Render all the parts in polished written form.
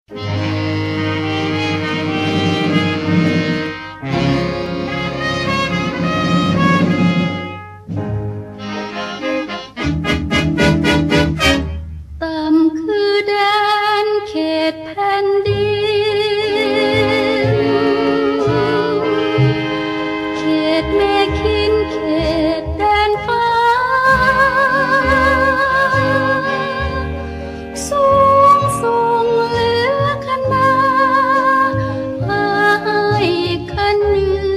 ต่ำคือแดนเขตแผ่นดินเขตแม่คินเขตแดนฟ้าสูงส่งเหลือขนาหายคันหนึ่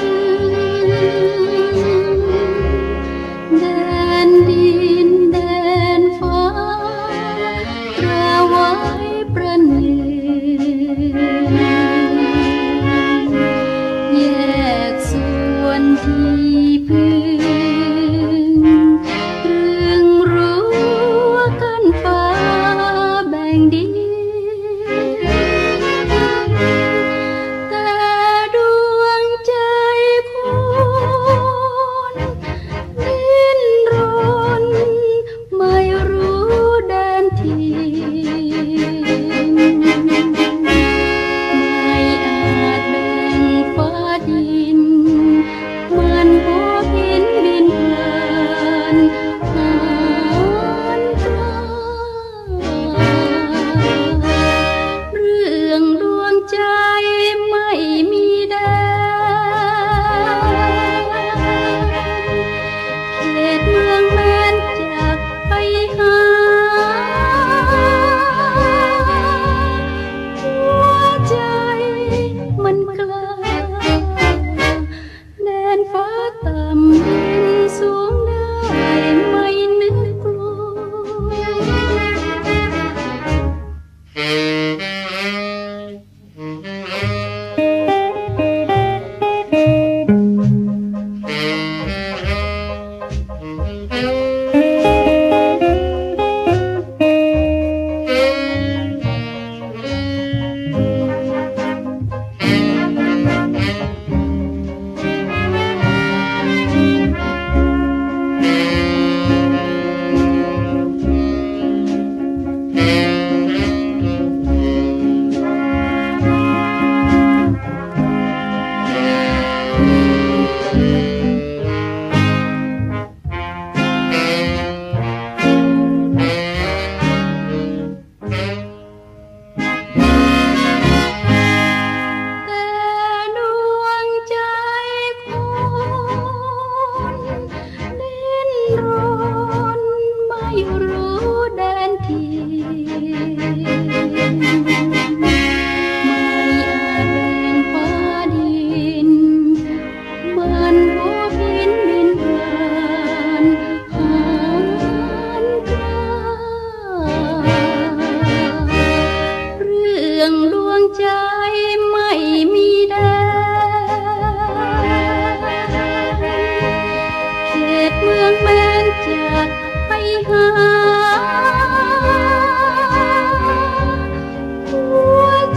งแดนดินแดนฟ้าระไว้ประหนึ่งแยกส่วนที่พึ่งเรื่องรั้วกันฟ้าแบ่งดินแต่ดวงใจคนดิ้นรนไม่รู้แดนทินไม่อาจแบ่งฟ้าดินมันหัวหินบินผ่านหานกลาเรื่องดวงใจไม่มีแดนเขตเมืองแม้นจากไปหาหัวใจมันกล้าแดนฟ้าต่ำดินสูงได้ไม่นึกกลั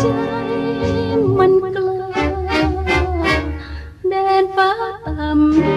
แดนฟ้าต่ำ